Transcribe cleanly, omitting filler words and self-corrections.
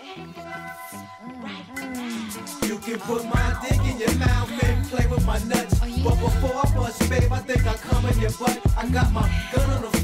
You can put my dick in your mouth and play with my nuts. But before I bust, babe, I think I come in your butt. I got my gun on the